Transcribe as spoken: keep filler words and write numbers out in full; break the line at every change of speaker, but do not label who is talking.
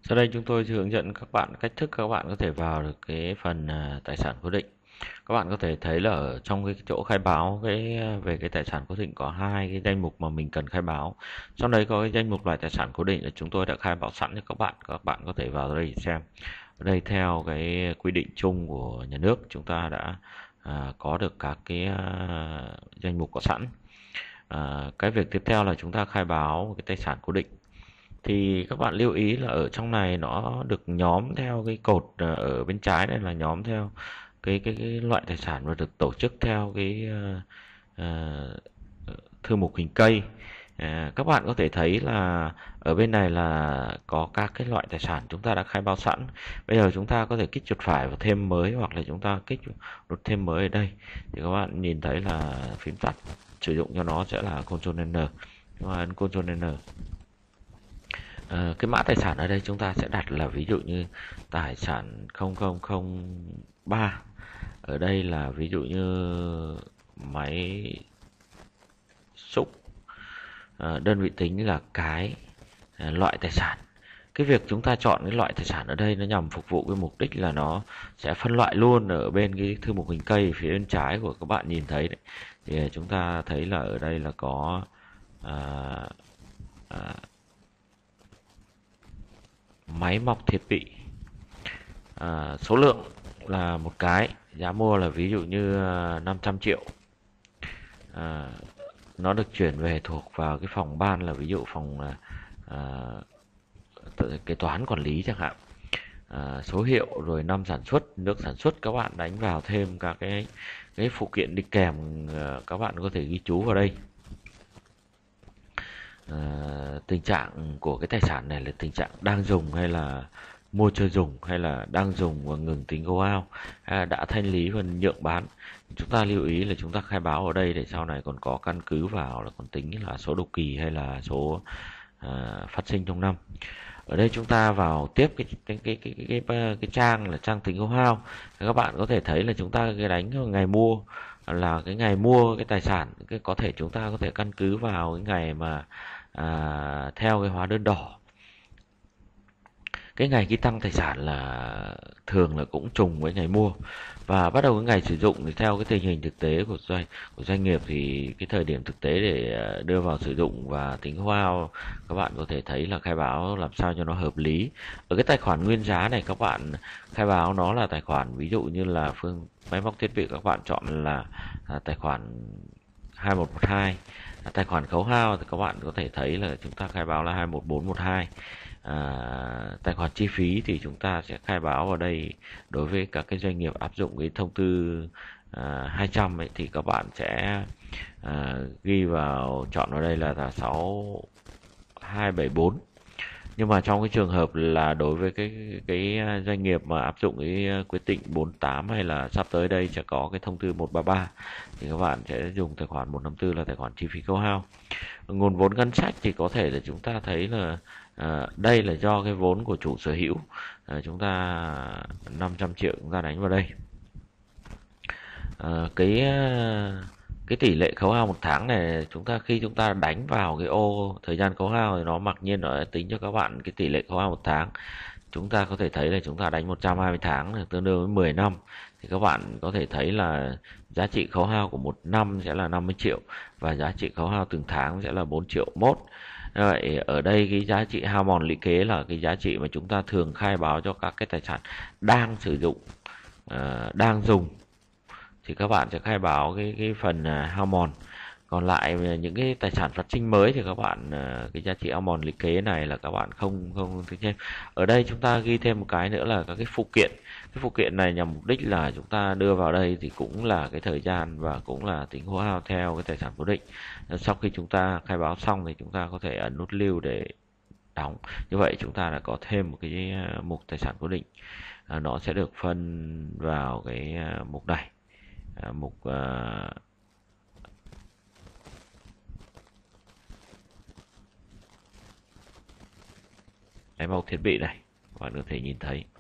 Sau đây chúng tôi sẽ hướng dẫn các bạn cách thức các bạn có thể vào được cái phần à, tài sản cố định. Các bạn có thể thấy là ở trong cái chỗ khai báo cái à, về cái tài sản cố định có hai cái danh mục mà mình cần khai báo. Trong đấy có cái danh mục loại tài sản cố định là chúng tôi đã khai báo sẵn cho các bạn. Các bạn có thể vào đây xem. Ở đây theo cái quy định chung của nhà nước chúng ta đã à, có được các cái à, danh mục có sẵn. À, cái việc tiếp theo là chúng ta khai báo cái tài sản cố định. Thì các bạn lưu ý là ở trong này nó được nhóm theo cái cột à, ở bên trái này là nhóm theo cái cái, cái loại tài sản và được tổ chức theo cái uh, uh, thư mục hình cây. À, các bạn có thể thấy là ở bên này là có các cái loại tài sản chúng ta đã khai báo sẵn. Bây giờ chúng ta có thể kích chuột phải và thêm mới, hoặc là chúng ta kích nút thêm mới ở đây thì các bạn nhìn thấy là phím tắt sử dụng cho nó sẽ là Ctrl N. Chúng ta ấn Ctrl N. À, cái mã tài sản ở đây chúng ta sẽ đặt là ví dụ như tài sản không không không ba. Ở đây là ví dụ như máy xúc. À, đơn vị tính là cái à, loại tài sản. Cái việc chúng ta chọn cái loại tài sản ở đây nó nhằm phục vụ cái mục đích là nó sẽ phân loại luôn ở bên cái thư mục hình cây phía bên trái của các bạn nhìn thấy đấy. Thì chúng ta thấy là ở đây là có à, à, máy móc thiết bị, à, số lượng là một cái, giá mua là ví dụ như năm trăm triệu. À, nó được chuyển về thuộc vào cái phòng ban là ví dụ phòng à, kế toán quản lý chẳng hạn. À, số hiệu rồi năm sản xuất, nước sản xuất, các bạn đánh vào thêm các cái cái phụ kiện đi kèm, các bạn có thể ghi chú vào đây. À, tình trạng của cái tài sản này là tình trạng đang dùng hay là mua chưa dùng, hay là đang dùng và ngừng tính go out, hay là đã thanh lý và nhượng bán. Chúng ta lưu ý là chúng ta khai báo ở đây để sau này còn có căn cứ vào là còn tính là số đầu kỳ hay là số à, phát sinh trong năm. Ở đây chúng ta vào tiếp cái cái cái cái cái, cái, cái trang là trang tính go out. Các bạn có thể thấy là chúng ta cái đánh ngày mua là cái ngày mua cái tài sản, cái có thể chúng ta có thể căn cứ vào cái ngày mà à, theo cái hóa đơn đỏ. Cái ngày ký tăng tài sản là thường là cũng trùng với ngày mua, và bắt đầu cái ngày sử dụng thì theo cái tình hình thực tế của doanh của doanh nghiệp thì cái thời điểm thực tế để đưa vào sử dụng và tính wow, các bạn có thể thấy là khai báo làm sao cho nó hợp lý. Ở cái tài khoản nguyên giá này các bạn khai báo nó là tài khoản ví dụ như là phương máy móc thiết bị, các bạn chọn là à, tài khoản hai một một hai. À, tài khoản khấu hao thì các bạn có thể thấy là chúng ta khai báo là hai một bốn một hai. À, tài khoản chi phí thì chúng ta sẽ khai báo vào đây đối với các cái doanh nghiệp áp dụng cái thông tư à, hai trăm ấy, thì các bạn sẽ à, ghi vào, chọn vào đây là, là sáu hai bảy bốn. Nhưng mà trong cái trường hợp là đối với cái cái doanh nghiệp mà áp dụng cái quyết định bốn tám hay là sắp tới đây sẽ có cái thông tư một ba ba thì các bạn sẽ dùng tài khoản một năm tư là tài khoản chi phí khấu hao. Nguồn vốn ngân sách thì có thể là chúng ta thấy là à, đây là do cái vốn của chủ sở hữu, à, chúng ta năm trăm triệu chúng ta đánh vào đây. À, cái cái tỷ lệ khấu hao một tháng này chúng ta khi chúng ta đánh vào cái ô thời gian khấu hao thì nó mặc nhiên nó tính cho các bạn cái tỷ lệ khấu hao một tháng. Chúng ta có thể thấy là chúng ta đánh một trăm hai mươi tháng tương đương với mười năm, thì các bạn có thể thấy là giá trị khấu hao của một năm sẽ là năm mươi triệu và giá trị khấu hao từng tháng sẽ là bốn triệu mốt. Vậy ở đây cái giá trị hao mòn lũy kế là cái giá trị mà chúng ta thường khai báo cho các cái tài sản đang sử dụng, uh, đang dùng, thì các bạn sẽ khai báo cái cái phần uh, hao mòn. Còn lại những cái tài sản phát sinh mới thì các bạn uh, cái giá trị hao mòn lũy kế này là các bạn không không tính thêm. Ở đây chúng ta ghi thêm một cái nữa là các cái phụ kiện. Cái phụ kiện này nhằm mục đích là chúng ta đưa vào đây thì cũng là cái thời gian và cũng là tính khấu hao theo cái tài sản cố định. Sau khi chúng ta khai báo xong thì chúng ta có thể ấn nút lưu để đóng. Như vậy chúng ta đã có thêm một cái mục tài sản cố định, à, nó sẽ được phân vào cái mục này, à, mục à, máy móc thiết bị này, các bạn có thể nhìn thấy.